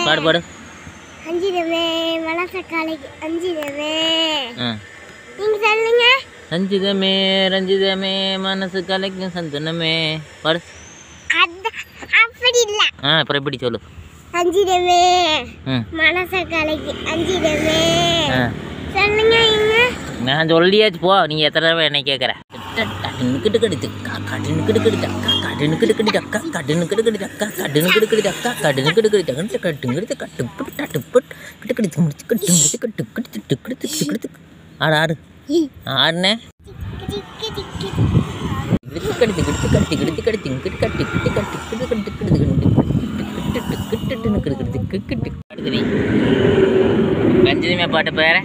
பாடு பாடு. அஞ்சிதமே மனச காலைக்கு அஞ்சிதமே. நீங்க சொல்லுங்க. ரஞ்சிதமே ரஞ்சிதமே மனசு கலைக்கும் சந்தனமே. பாடு. அப்படி இல்ல. அப்புறம் எப்படி சொல்லு. அஞ்சிதமே மனச காலைக்கு அஞ்சிதமே. சொல்லுங்க. நான் சொல்லியாச்சு போ. நீங்க எத்தனை தடவை என்ன கேட்குற. ஆடு ஆடு ஆடுனே. ரஞ்சிதமே பாட்டு பேர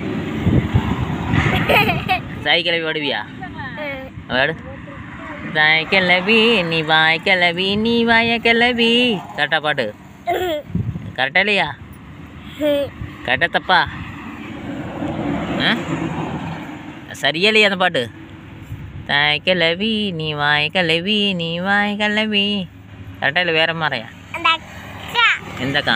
சாய் கிளவி ஓடுவியா? வாடு. தாய் கிளவி நீ வாய் கிளவி நீ வாய கிளவி. கரெக்டா பாட்டு? கரெக்டா இல்லையா? கரெக்டா தப்பா? சரியா இல்லையா அந்த பாட்டு? தாய் கிளவி நீ வாய் கிளவி நீ வாய் கிளவி. கரெக்டா இல்லை வேற மாதிரியா? எந்தக்கா?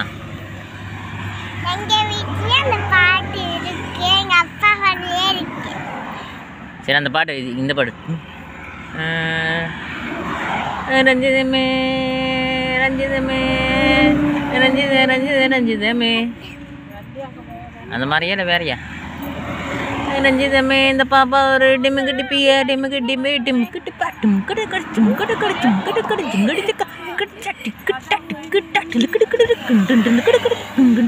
சரி அந்த பாட்டு இந்த பாட்டு. ரஞ்சிதமே ரஞ்சிதமே ரஞ்சித ரஞ்சித ரஞ்சிதமே. அந்த மாதிரியா இல்லை வேறையா? ரஞ்சிதமே இந்த பாப்பா ஒரு டிமுக்கு டிப்பியா டிமுக்கு டிமி டிமுக்கு டிப்பா டிமுக்கு கடிச்சும் கடு கடிச்சும் கடு கடிச்சும் கடிச்சு கடிச்சாட்டி கிட்டாட்டி கிட்டாட்டி கிடு கிடு கிண்டு கிடு கிடு கிண்டு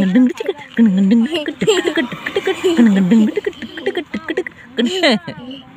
கிடு கிடு கிடு